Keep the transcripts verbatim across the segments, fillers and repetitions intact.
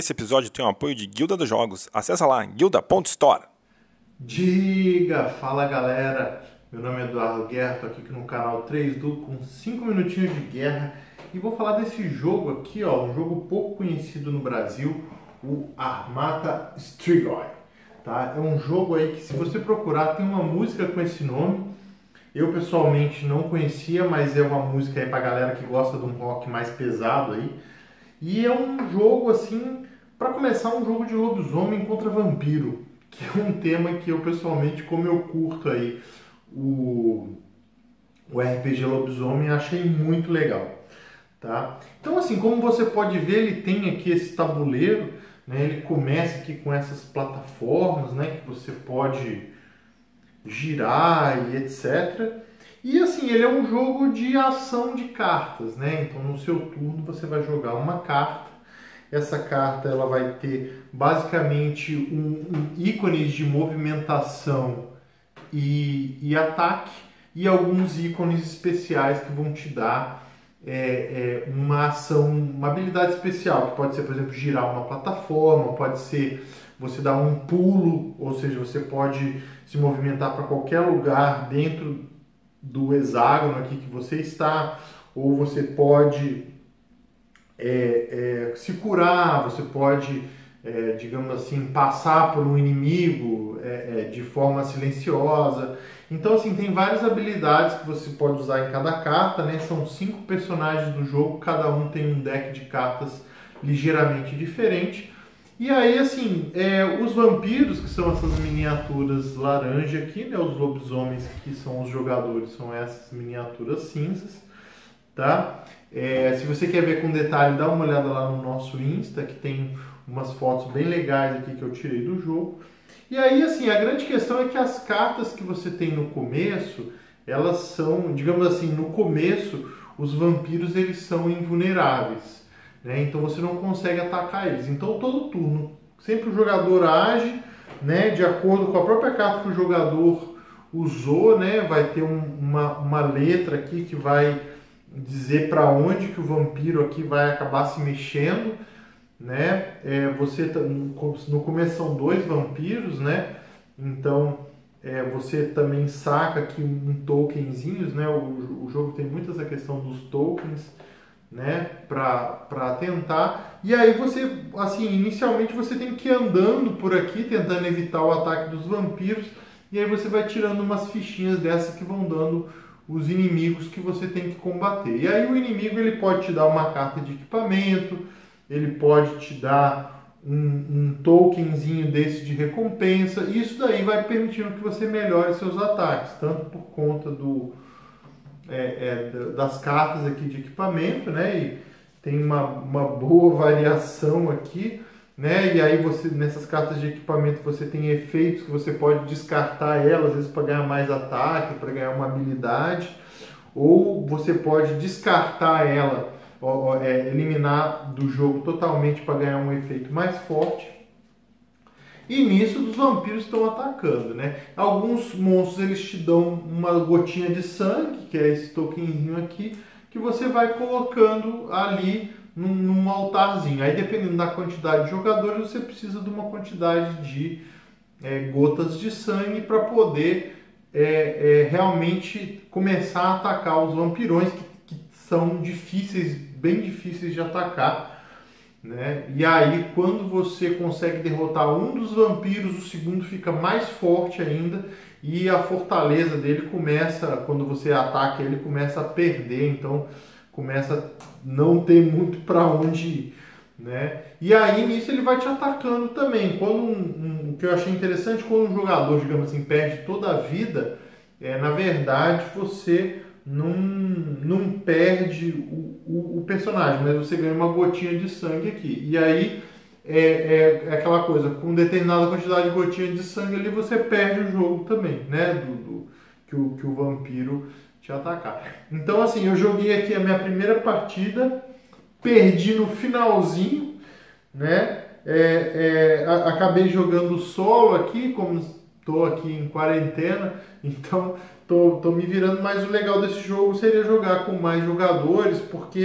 Esse episódio tem o apoio de Guilda dos Jogos. Acessa lá, guilda ponto store. Diga! Fala galera! Meu nome é Eduardo Guerra, tô aqui no canal três Du com cinco minutinhos de guerra e vou falar desse jogo aqui, ó, um jogo pouco conhecido no Brasil, o Armata Strigoi. Tá? É um jogo aí que, se você procurar, tem uma música com esse nome. Eu pessoalmente não conhecia, mas é uma música aí pra galera que gosta de um rock mais pesado aí. E é um jogo assim, para começar, um jogo de lobisomem contra vampiro, que é um tema que eu pessoalmente, como eu curto aí o, o R P G lobisomem, achei muito legal, tá? Então assim, como você pode ver, ele tem aqui esse tabuleiro, né? Ele começa aqui com essas plataformas, né? Que você pode girar e etcétera. E assim, ele é um jogo de ação de cartas, né? Então no seu turno você vai jogar uma carta. Essa carta ela vai ter basicamente um, um ícones de movimentação e, e ataque e alguns ícones especiais que vão te dar é, é, uma ação, uma habilidade especial, que pode ser, por exemplo, girar uma plataforma, pode ser você dar um pulo, ou seja, você pode se movimentar para qualquer lugar dentro do hexágono aqui que você está, ou você pode é, é, se curar, você pode, é, digamos assim, passar por um inimigo é, é, de forma silenciosa. Então, assim, tem várias habilidades que você pode usar em cada carta, né? São cinco personagens do jogo, cada um tem um deck de cartas ligeiramente diferente. E aí, assim, é, os vampiros, que são essas miniaturas laranja aqui, né? Os lobisomens, que são os jogadores, são essas miniaturas cinzas, tá? É, se você quer ver com detalhe, dá uma olhada lá no nosso Insta, que tem umas fotos bem legais aqui que eu tirei do jogo. E aí, assim, a grande questão é que as cartas que você tem no começo, elas são, digamos assim, no começo, os vampiros, eles são invulneráveis, né? Então você não consegue atacar eles. Então todo turno, sempre o jogador age, né, de acordo com a própria carta que o jogador usou, né? Vai ter um, uma, uma letra aqui que vai dizer para onde que o vampiro aqui vai acabar se mexendo, né? É, você no começo são dois vampiros, né? Então é, você também saca aqui um, um tokenzinhos, né? O, o jogo tem muito essa questão dos tokens, né? Para tentar. E aí você, assim, inicialmente você tem que ir andando por aqui tentando evitar o ataque dos vampiros. E aí você vai tirando umas fichinhas dessas que vão dando os inimigos que você tem que combater. E aí o inimigo ele pode te dar uma carta de equipamento, ele pode te dar um, um tokenzinho desse de recompensa. E isso daí vai permitindo que você melhore seus ataques, tanto por conta do, é, é, das cartas aqui de equipamento, né? E tem uma, uma boa variação aqui, né? E aí você, nessas cartas de equipamento, você tem efeitos que você pode descartar elas, às vezes para ganhar mais ataque, para ganhar uma habilidade, ou você pode descartar ela, ó, é, eliminar do jogo totalmente para ganhar um efeito mais forte. E nisso os vampiros estão atacando, né? Alguns monstros eles te dão uma gotinha de sangue, que é esse tokenzinho aqui, que você vai colocando ali num, num altarzinho. Aí dependendo da quantidade de jogadores, você precisa de uma quantidade de é, gotas de sangue para poder é, é, realmente começar a atacar os vampirões, que, que são difíceis, bem difíceis de atacar. Né? E aí, quando você consegue derrotar um dos vampiros, o segundo fica mais forte ainda e a fortaleza dele começa, quando você ataca ele, começa a perder, então começa a não ter muito para onde ir. Né? E aí, nisso, ele vai te atacando também. Quando um, um, o que eu achei interessante, quando um jogador, digamos assim, perde toda a vida, é, na verdade, você não, não perde o, o, o personagem, mas você ganha uma gotinha de sangue aqui. E aí é, é, é aquela coisa, com determinada quantidade de gotinha de sangue ali, você perde o jogo também, né? Do, do, que, o, que o vampiro te atacar. Então, assim, eu joguei aqui a minha primeira partida, perdi no finalzinho, né? É, é, a, acabei jogando solo aqui, como estou aqui em quarentena, então Tô, tô me virando, mas o legal desse jogo seria jogar com mais jogadores, porque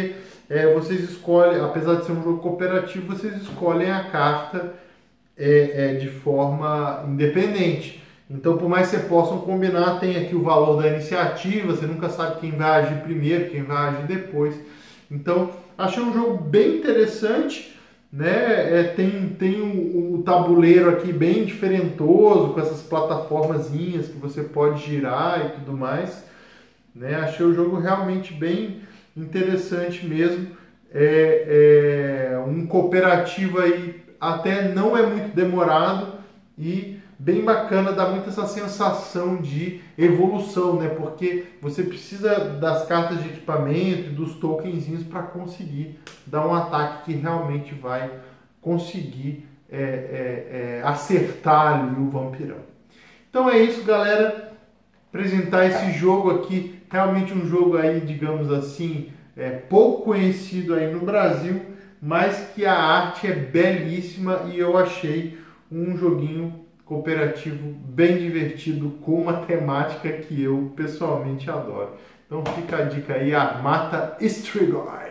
é, vocês escolhem, apesar de ser um jogo cooperativo, vocês escolhem a carta é, é, de forma independente. Então, por mais que vocês possam combinar, tem aqui o valor da iniciativa, você nunca sabe quem vai agir primeiro, quem vai agir depois. Então, achei um jogo bem interessante, né? É, tem tem o, o tabuleiro aqui bem diferentoso, com essas plataformazinhas que você pode girar e tudo mais, né? Achei o jogo realmente bem interessante mesmo. É, é um cooperativo aí até não é muito demorado e bem bacana, dá muito essa sensação de evolução, né? Porque você precisa das cartas de equipamento e dos tokenzinhos para conseguir dar um ataque que realmente vai conseguir é, é, é, acertar ali o vampirão. Então é isso, galera. Apresentar esse jogo aqui, realmente um jogo aí, digamos assim, é, pouco conhecido aí no Brasil, mas que a arte é belíssima e eu achei um joguinho cooperativo bem divertido com uma temática que eu pessoalmente adoro. Então fica a dica aí, Armata Strigoi.